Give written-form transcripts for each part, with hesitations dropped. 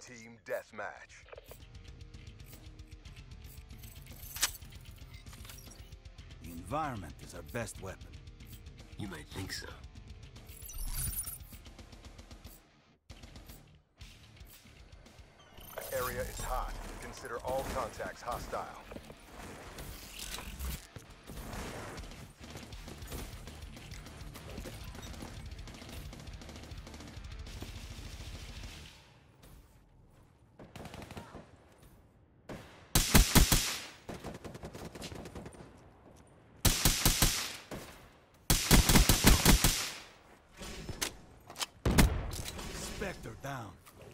Team deathmatch. The environment is our best weapon. You might think so. Area is hot. Consider all contacts hostile. Spectre down.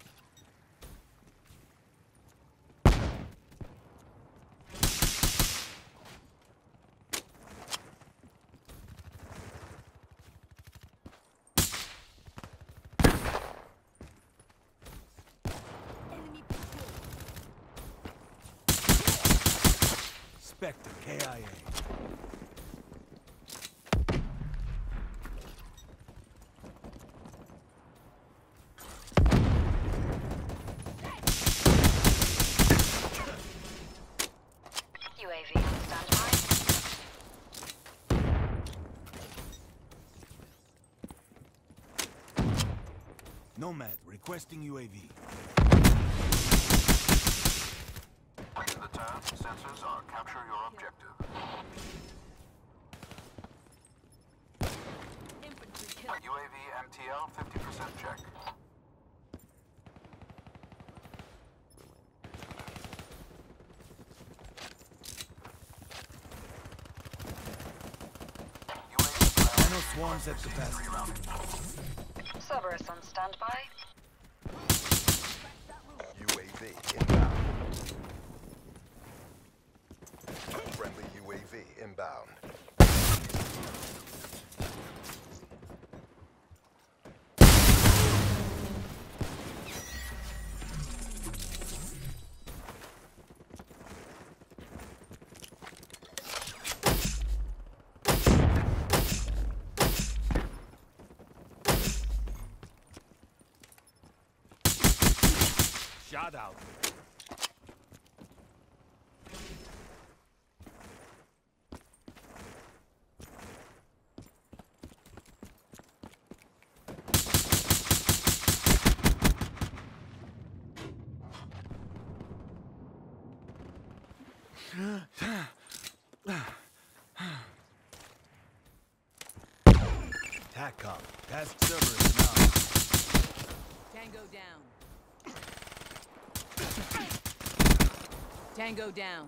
Spectre KIA. UAV on standby. Nomad requesting UAV. To the turn, sensors are capture your objective. Infantry kill. UAV MTL 50% check. Nano swarms at capacity. Cerberus on standby. UAV inbound. Friendly UAV inbound. Shot out. TACCOM. Task Cerberus now. Tango down. Tango down.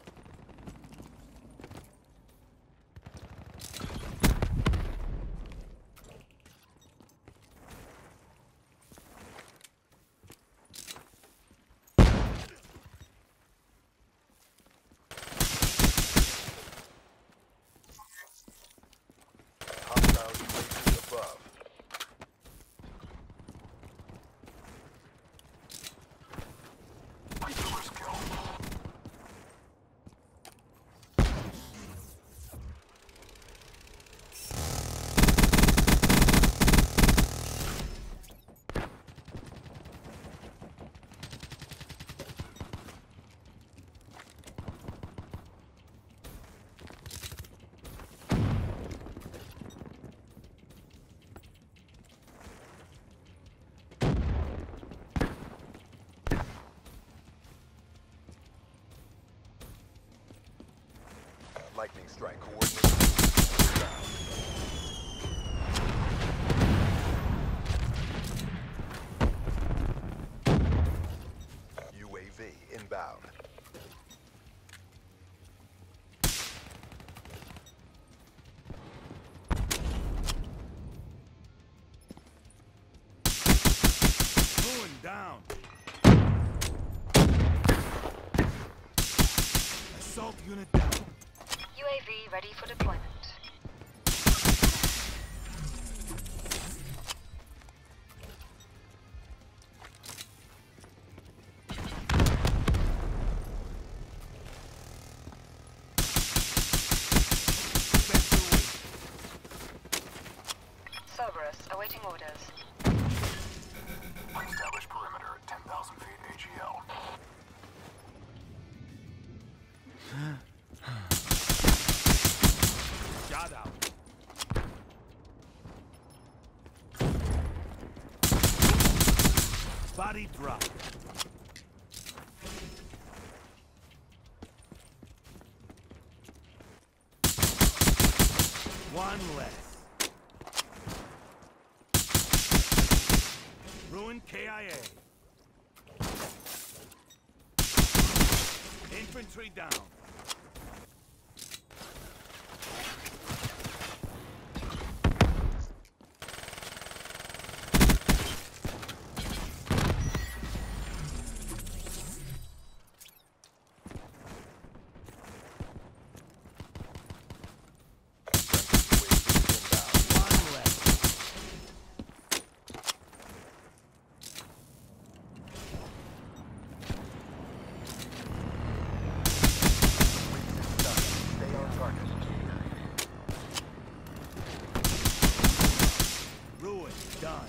Hostile UAV above. First kill. Lightning strike coordinates. UAV inbound. Going down. Assault unit down. UAV ready for deployment. Cerberus awaiting orders. Establish perimeter at 10,000 feet. Body drop. One less. Ruin KIA. Infantry down. One less. Stay on target. Ruin done.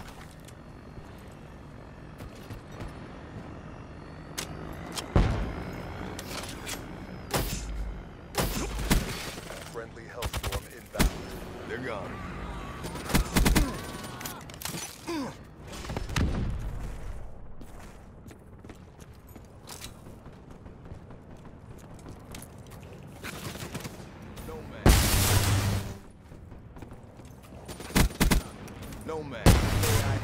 Friendly Hellstorm inbound. They're gone. Nomad. Nomad. AI.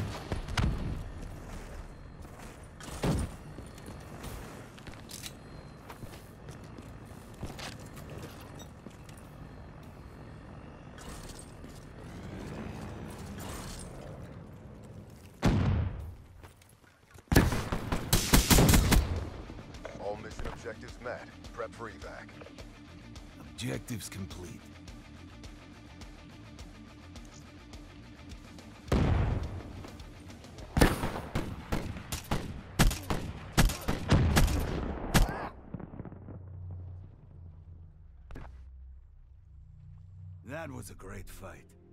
All mission objectives met. Prep for evac. Objectives complete. That was a great fight.